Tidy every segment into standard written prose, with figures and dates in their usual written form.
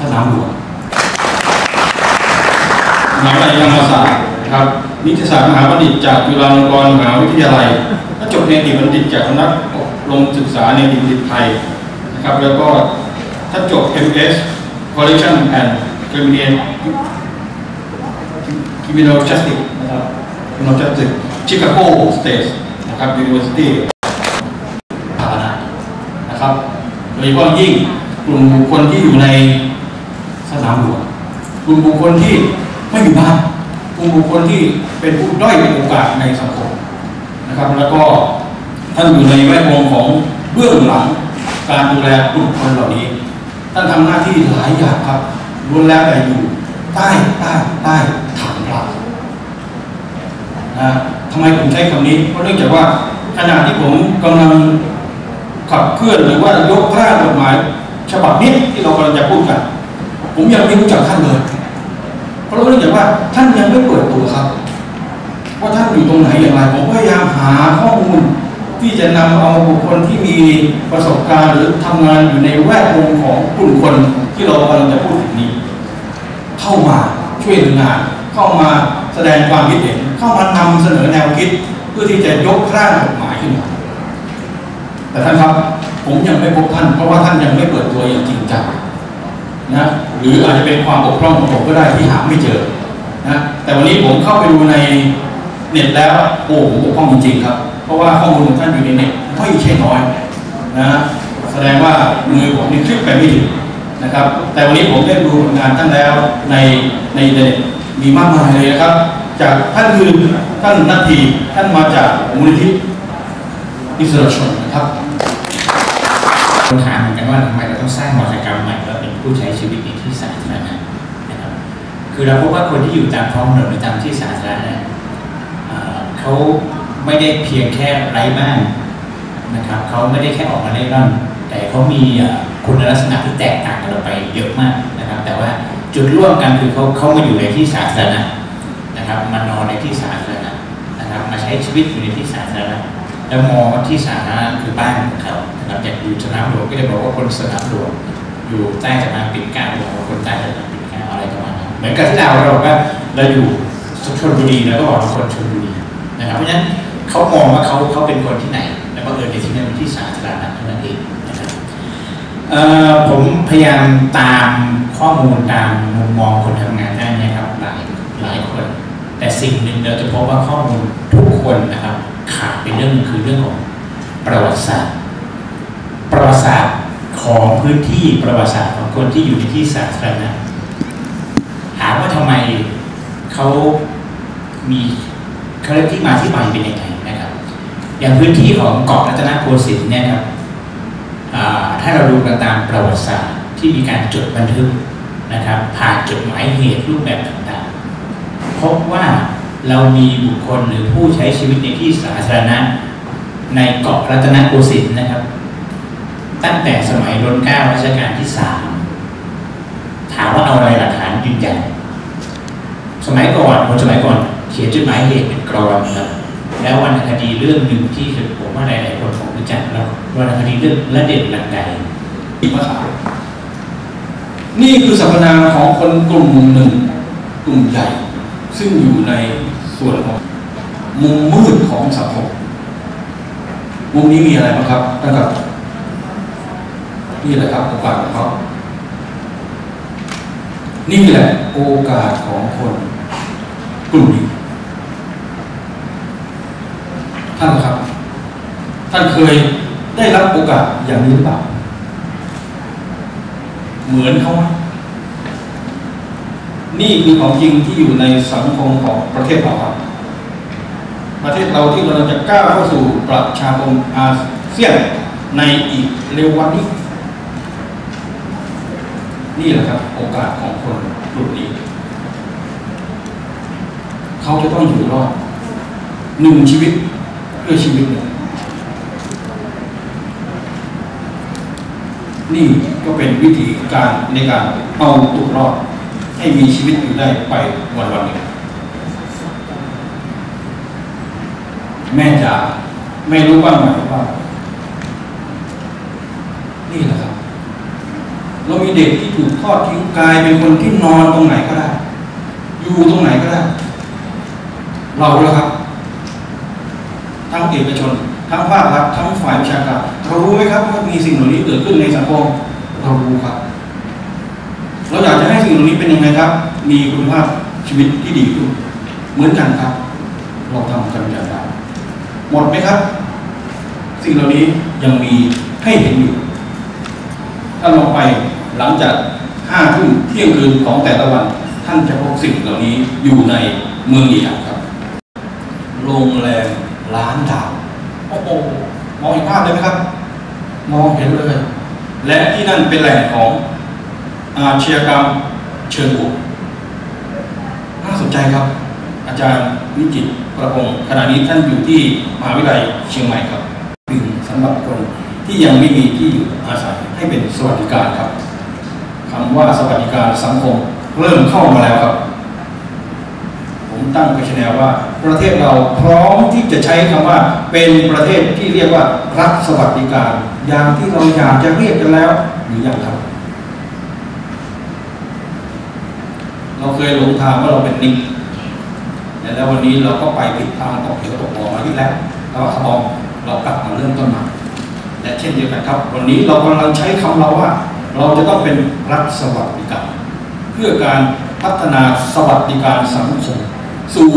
นามหลวงมหาวิทยาลัยธรรมศาสตร์นะครับนิติศาสตร์มหาบัณฑิตจากจุฬาลงกรณ์มหาวิทยาลัยและจบเนติบัณฑิตจากสำนักอบรมศึกษาเนติบัณฑิตไทยนะครับแล้วก็ถ้าจบ MS Correction and Criminal Justice นะครับ Criminal Justice Chicago State นะครับ University สถาบันนะครับโดยเฉพาะยิ่งกลุ่มบุคคลที่อยู่ในสนามหลวงกลุ่มบุคคลที่ไม่อยู่บ้านกลุ่มบุคคลที่เป็นผู้ด้อยโอกาสในสังคมนะครับแล้วก็ท่านอยู่ในแวดวงของเบื้องหลังการดูแลกลุ่มคนเหล่านี้ท่านทำหน้าที่หลายอย่างครับล้วนแล้วแต่อยู่ใต้ฐานพระทำไมผมใช้คำนี้เพราะเนื่องจากว่าขณะที่ผมกำลังขับเคลื่อนหรือว่ายกร่างกฎหมายฉบับนี้ที่เรากำลังจะพูดกันผมยังไม่รู้จักท่านเลยเพราะเนื่องจากว่าท่านยังไม่เปิดตัวครับว่าท่านอยู่ตรงไหนอย่างไรผมพยายามหาข้อมูลที่จะนำเอาบุคคลที่มีประสบการณ์หรือทำงานอยู่ในแวดวงของกลุ่มคนที่เรากำลังจะพูดถึงนี้เข้ามาช่วยเหลืองานเข้ามาแสดงความคิดเห็นเข้ามานำเสนอแนวคิดเพื่อที่จะยกร่างกฎหมายขึ้นมาแต่ท่านครับผมยังไม่พบท่านเพราะว่าท่านยังไม่เปิดตัวอย่างจริงจังนะหรืออาจจะเป็นความบกพร่องของผมก็ได้ที่หาไม่เจอนะแต่วันนี้ผมเข้าไปดูในเน็ตแล้วโอ้ผมบกพร่องจริงๆครับเพราะว่าข้อมูลของท่านอยู่ในเน็ตไม่ใช่น้อยนะแสดงว่ามือผมนี่คลิกไปไม่ถึงนะครับแต่วันนี้ผมได้ดูผลงานท่านแล้วในอินเทอร์เน็ตมีมากมายเลยนะครับจากท่านคือท่านนาทีท่านมาจากมูลนิธิอิสระชนนะครับคำถามเหมือนกันว่าทำไมเราต้องสร้างวาทกรรมใหม่ว่าเป็นผู้ใช้ชีวิตในที่สาธารณะนะครับคือเราพบว่าคนที่อยู่ตามท้องถนนหรือตามที่สาธารณะเขาไม่ได้เพียงแค่ไร้บ้านนะครับเขาไม่ได้แค่ออกมาเล่ร่อนแต่เขามีคุณลักษณะที่แตกต่างกันออกไปเยอะมากนะครับแต่ว่าจุดร่วมกันคือเขามาอยู่ในที่สาธารณะนะครับมานอนในที่สาธารณะนะครับมาใช้ชีวิตอยู่ในที่สาธารณะแล้วมองว่าที่สาธารณะคือบ้านของเขานะครับอย่างอยู่สนามหลวงก็จะบอกว่าคนสนามหลวงอยู่ใต้สะพานปิ่นเกล้าบอกว่าคนใต้สะพานปิ่นเกล้าอะไรประมาณนั้นเหมือนกับที่เราก็เราอยู่ชลบุรีแล้วก็บอกว่าคนชลบุรีนะครับเพราะฉะนั้นเขามองว่าเขาเป็นคนที่ไหนแล้วก็ในที่นั้นเป็นที่สาธารณะเท่านั้นเองนะครับผมพยายามตามข้อมูลตามมุมมองคนทำงานด้านนี้ครับหลายคนแต่สิ่งหนึ่งเราจะพบว่าข้อมูลทุกคนนะครับขาดเป็นเรื่องคือเรื่องของประวัติศาสตร์ของพื้นที่ประวัติศาสตร์ของคนที่อยู่ในที่สาธารณะถามว่าทำไมเขามีเขาเรียกที่มาที่ไปเป็นยังไงนะครับอย่างพื้นที่ของเกาะรัตนโกสินทร์เนี่ยครับถ้าเราดูกันตามประวัติศาสตร์ที่มีการจดบันทึกนะครับผ่านจดหมายเหตุรูปแบบต่างๆพบว่าเรามีบุคคลหรือผู้ใช้ชีวิตในที่สาธารณะในเกาะรัตนโกสินทร์นะครับตั้งแต่สมัยรัชกาลรัชกาลที่3ถามว่าเอาอะไรหลักฐานยืนยันสมัยก่อนเขียนจดหมายเหตุเป็นกรอนครับแล้ววรรณคดีเรื่องหนึ่งที่ผมว่าหลายๆคนคงรู้จักแล้ววรรณคดีเรื่องละเด่นหลักใดมาขายนี่คือสรรพนามของคนกลุ่มหนึ่งกลุ่มใหญ่ซึ่งอยู่ในส่วนของมุมมืดของสังคมมุมนี้มีอะไรบ้างครับท่านครับนี่แหละครับโอกาสของเขานี่แหละโอกาสของคนกลุ่มนี้ท่านครับท่านเคยได้รับโอกาสอย่างนี้หรือเปล่าเหมือนเขาไหมนี่คือของจริงที่อยู่ในสังคมของประเทศเราครับประเทศเราที่เราจะก้าวเข้าสู่ประชาคมอาเซียนในอีกเร็ววันนี้นี่แหละครับโอกาสของคนกลุ่มนี้เขาจะต้องอยู่รอดหนึ่งชีวิตเพื่อชีวิตหนึ่งนี่ก็เป็นวิธีการในการเอาตัวรอดให้มีชีวิตอยู่ได้ไปวันหนึ่งแม่จ๋าไม่รู้บ้างไหมว่านี่แหละครับเรามีเด็กที่ถูกทอดทิ้งกลายเป็นคนที่นอนตรงไหนก็ได้อยู่ตรงไหนก็ได้เราแล้วครับทั้งเอกชนทั้งภาครัฐทั้งฝ่ายวิชาการเรารู้ไหมครับว่ามีสิ่งเหล่านี้เกิดขึ้นในสังคมเรารู้ครับเราอยากจะให้สิ่งเหล่านี้เป็นยังไงครับมีคุณภาพชีวิตที่ดีขึ้นเหมือนกันครับเราทำกันอย่างไรหมดไหมครับสิ่งเหล่านี้ยังมีให้เห็นอยู่ถ้าลงไปหลังจาก5 ทุ่มเที่ยงคืนของแต่ละวันท่านจะพบสิ่งเหล่านี้อยู่ในเมืองใหญ่ครับโรงแรมล้านดาวโอ้โหมองเห็นภาพเลยไหมครับมองเห็นเลยและที่นั่นเป็นแหล่งของอาชญากรรมเชิงบวกน่าสนใจครับอาจารย์วิจิตรประพงศ์ขณะนี้ท่านอยู่ที่มหาวิทยาลัยเชียงใหม่ครับสำหรับคนที่ยังไม่มีที่อยู่อาศัยให้เป็นสวัสดิการครับคำว่าสวัสดิการสังคมเริ่มเข้ามาแล้วครับผมตั้งประเด็นว่าประเทศเราพร้อมที่จะใช้คำว่าเป็นประเทศที่เรียกว่ารัฐสวัสดิการอย่างที่เราอยากจะเรียกกันแล้วหรือยังครับเราเคยหลงทางว่าเราเป็นนิกแต่แล้ววันนี้เราก็ไปผิดทางตกเหวตกบ่อมาที่แล้วเราขบองเรากลับมาเริ่มต้นใหม่และเช่นเดียวกันครับวันนี้เรากำลังใช้คำเราว่าเราจะต้องเป็นรัฐสวัสดิการเพื่อการพัฒนาสวัสดิการสังคมสู่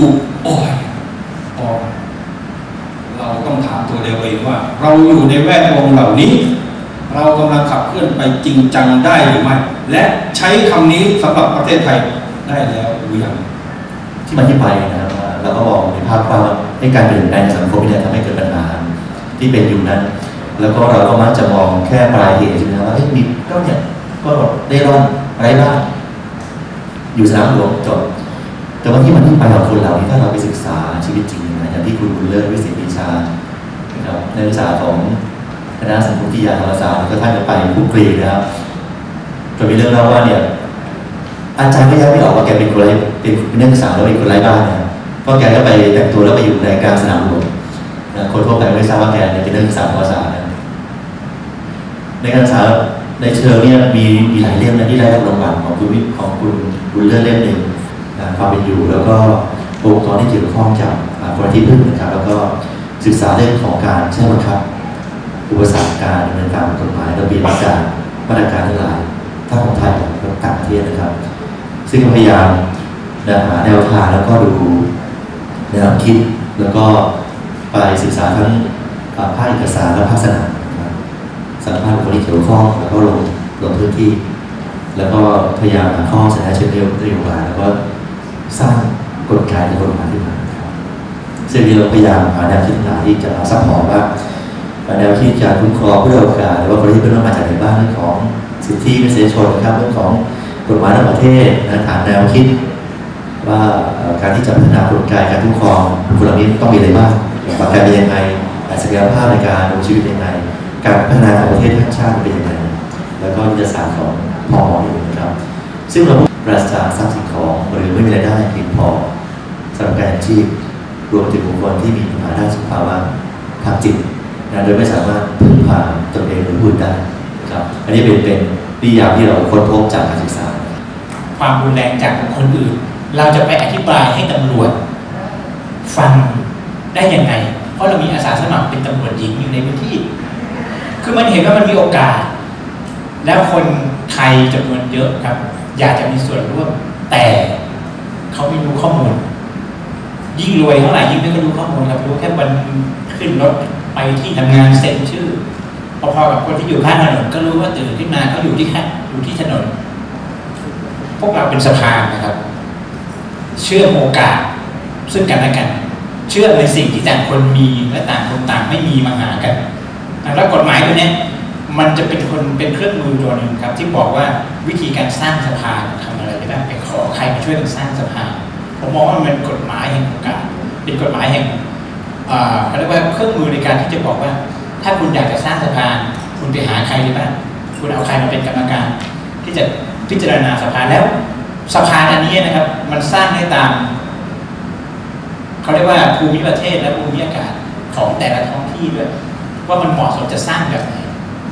เราต้องถามตัวเองว่าเราอยู่ในแวดวงเหล่านี้เรากำลังขับเคลื่อนไปจริงจังได้หรือไม่และใช้คำนี้สำหรับประเทศไทยได้แล้วหรือยังที่มาที่ไปนะครับเราก็บอกในภาพว่าให้การเปลี่ยนแปลงสังคมเนี่ยทำให้เกิดปัญหาที่เป็นอยู่นั้นแล้วก็เราก็มักจะมองแค่ปลายเหตุใช่ไหมครับว่ามีก็เนี่ยก็ได้ร่อนไร้บ้านอยู่สนามหลวงจบแต่ว่าที่มันที่ไปของคนเหล่านี้ถ้าเราไปศึกษาชีวิตจริงนะอย่างที่คุณบุญเลิศวิสิตปิชานะครับในวิชาของคณะสังคมวิทยาธรรมศาสตร์ก็ท่านจะไปพูดคุยนะครับจะมีเรื่องเล่าว่าเนี่ยอาจารย์ก็ยังไม่ออกว่าแกเป็นคนไรเป็นนักศึกษาแล้วเป็นคนไร้บ้านนะเพราะแกก็ไปแต่งตัวแล้วไปอยู่ในกลางสนามหลวงนะคนทั่วไปไม่ทราบว่าแกเป็นนักศึกษาธรรมศาสตร์นะในการศึกษาในเชิงเนี่ยมีหลายเรื่องนะที่ได้รับรางวัลของคุณบุญเลิศเล่มหนึ่งความเป็นอยู่แล้วก็องค์กรที่เกี่ยวข้องจากคนที่พึ่งนะครับแล้วก็ศึกษาเรื่องของการใช้บังคับอุปสรรคการดำเนินการกฎหมายระเบียบมาตรการทั้งหลายทั้งของไทยและต่างประเทศนะครับซึ่งพยายามหาแนวทางแล้วก็ดูแนวคิดแล้วก็ไปศึกษาทั้งภาคเอกสารและภาคสนามสัมภาษณ์คนที่เกี่ยวข้องแล้วก็ลงพื้นที่แล้วก็พยายามหาข้อเสนอเชิงนโยบายแล้วก็สร้างกลไกในกฎหมายขึ้นมาซึ่งเราพยายามหาแนวคิดต่างๆที่จะซัพพอร์ตว่าแนวคิดการคุ้มครองผู้ได้รับการหรือว่าคนที่เป็นมาจากไหนบ้างเรื่องของสิทธิมนุษยชนนะครับเรื่องของกฎหมายในประเทศฐานแนวคิดว่าการที่จะพัฒนากลไกการคุ้มครองคนเหล่านี้ต้องมีอะไรบ้างหลักการเป็นยังไงศักยภาพในการดำเนินชีวิตยังไงการพัฒนาของประเทศทั้งชาติเป็นยังไงแล้วก็วิทยาศาสตร์ของพออยู่นะครับซึ่งเราปราศจากทรัพย์สินของหรือไม่มีรายได้เพียงพอสำหรับการอาชีพรวมถึงบุคคลที่มีปัญหาด้านสุขภาวะทางจิตโดยไม่สามารถพึ่งพาตนเองหรือผู้อื่นได้ครับอันนี้เป็นนิยามที่เราค้นพบจากการศึกษาความรุนแรงจากบุคคลอื่นเราจะไปอธิบายให้ตำรวจฟังได้ยังไงเพราะเรามีอาสาสมัครเป็นตำรวจหญิงอยู่ในพื้นที่คือมันเห็นว่ามันมีโอกาสแล้วคนไทยจำนวนเยอะครับอยากจะมีส่วนร่วมแต่เขาไม่รู้ข้อมูลยิ่งรวยเท่าไหร่ยิ่งไม่รู้ข้อมูลครับรู้แค่วันขึ้นรถไปที่ทำงานเซ็นชื่อพอๆกับคนที่อยู่ข้างถนนก็รู้ว่าตื่นขึ้นมาเขาอยู่ที่ถนนพวกเราเป็นสะพานนะครับเชื่อมโอกาสซึ่งกันและกันเชื่อในสิ่งที่ต่างคนมีและต่างคนต่างไม่มีมาหากันแล้วกฎหมายตัวนี้มันจะเป็นเครื่องมือตัวหนึ่งครับที่บอกว่าวิธีการสร้างสะพานทำอะไรได้บ้างไปขอใครมาช่วยกันสร้างสะพานผมมองว่ามันเป็นกฎหมายแห่งโอกาสเป็นกฎหมายแห่งเขาเรียกว่าเครื่องมือในการที่จะบอกว่าถ้าคุณอยากจะสร้างสะพานคุณไปหาใครได้บ้างคุณเอาใครมาเป็นกรรมการที่จะพิจารณาสะพานแล้วสะพานอันนี้นะครับมันสร้างได้ตามเขาเรียกว่าภูมิประเทศและภูมิอากาศของแต่ละท้องที่ด้วยว่ามันเหมาะสมจะสร้างแบบไหน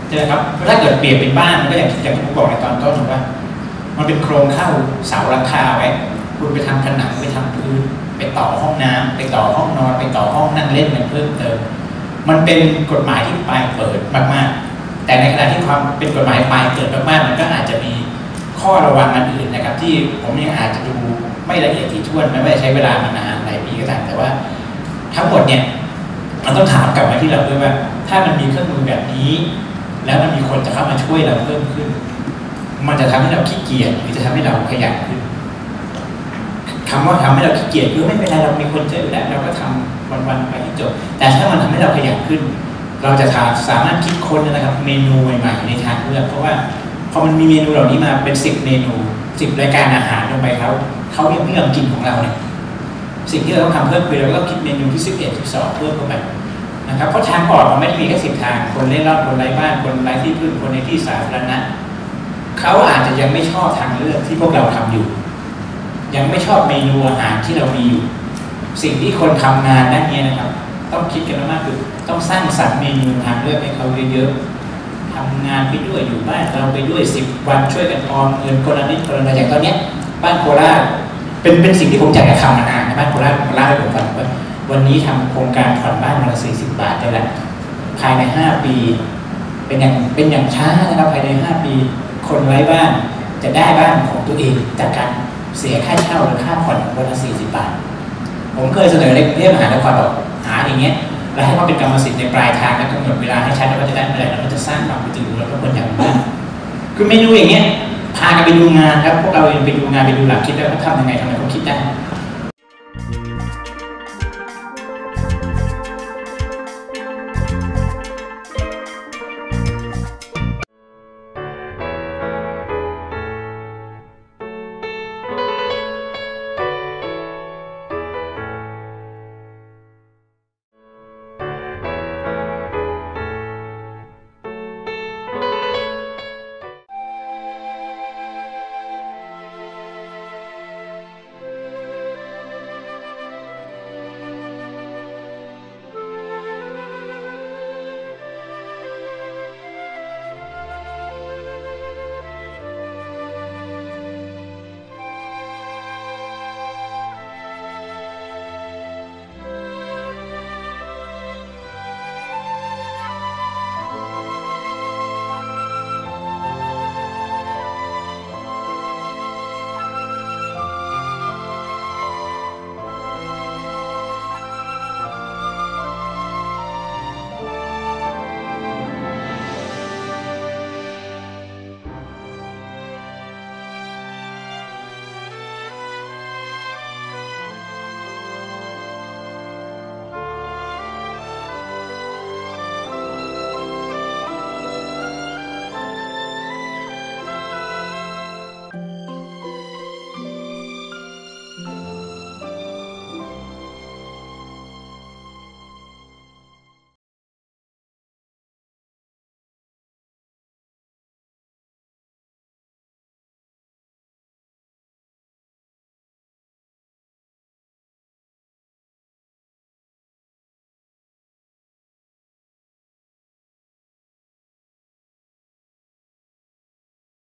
ใช่ไหมครับถ้าเกิดเปลี่ยนเป็นบ้านมันก็อย่างที่ผมบอกในตอนต้นว่ามันเป็นโครงเข้าเสาหลังคาไว้คุณไปทำผนังไปทำพื้นไปต่อห้องน้ำไปต่อห้องนอนไปต่อห้องนั่งเล่นมันเพิ่มเติมมันเป็นกฎหมายที่ปลายเปิดมากๆแต่ในขณะที่ความเป็นกฎหมายปลายเปิดมากๆมันก็อาจจะมีข้อระวังอันอื่นนะครับที่ผมยังอาจจะดูไม่ละเอียดถี่ถ้วนไม่ว่าจะใช้เวลามานานหลายปีก็ตามแต่ว่าทั้งหมดเนี่ยมันต้องถามกลับมาที่เราด้วยว่าถ้ามันมีเครื่องมือแบบนี้แล้วมันมีคนจะเข้ามาช่วยเราเพิ่มขึ้นมันจะทำให้เราขี้เกียจหรือจะทำให้เราขยันขึ้นคำว่าทำให้เราขี้เกียจคือไม่เป็นไรเรามีคนเจอแล้วเราก็ทำวันๆไปให้จบแต่ถ้ามันทำให้เราขยันขึ้นเราจะสามารถคิดค้นนะครับเมนูใหม่ๆในทางเลือกเพราะว่าพอมันมีเมนูเหล่านี้มาเป็น10 เมนู10 รายการอาหารลงไปเขายังไม่ยอมกินของเราเนี่ยสิ่งที่เราต้องทำเพิ่มคือเราก็ต้องคิดเมนูที่11 12เพิ่มเข้าไปนะครับเพราะทางออกมันไม่ได้มีแค่10 ทางคนเล่นรอดคนไร้บ้านคนไร้ที่พึ่งคนในที่สาธารณะเขาอาจจะยังไม่ชอบทางเลือกที่พวกเราทำอยู่ยังไม่ชอบเมนูอาหารที่เรามีอยู่สิ่งที่คนทำงานด้านนี้นะครับต้องคิดกันมากคือต้องสร้างสรรค์เมนูทางเลือกให้เขาเยอะๆทำงานไปด้วยอยู่บ้านเราไปด้วย10 วันช่วยกันออมเงินคนละนิดคนละหน่อยอย่างตอนนี้บ้านโคราชเป็นสิ่งที่ผมอยากจะทำมานานนะบ้านโคราชผมเล่าให้ผมฟังว่าวันนี้ทำโครงการผ่อนบ้านวันละ40 บาทได้แล้วภายใน5 ปีเป็นอย่างช้านะครับภายใน5 ปีคนไร้บ้านจะได้บ้านของตัวเองจากการเสียค่าเช่าหรือค่าผ่อนวันละ40 บาทผมเคยเสนอในกรุงเทพมหานครบอกหาอย่างเงี้ยแล้วให้เขาเป็นกรรมสิทธิ์ในปลายทางและกำหนดเวลาให้ชัดว่าจะได้เมื่อไหร่แล้วก็จะสร้างความเป็นจริงแล้วก็คนอย่างบ้านคือเมนูอย่างเงี้ยพากันไปดูงานครับพวกเราเองไปดูงานไปดูหลักคิดแล้วเขาทำยังไงทำไมเขาคิดได้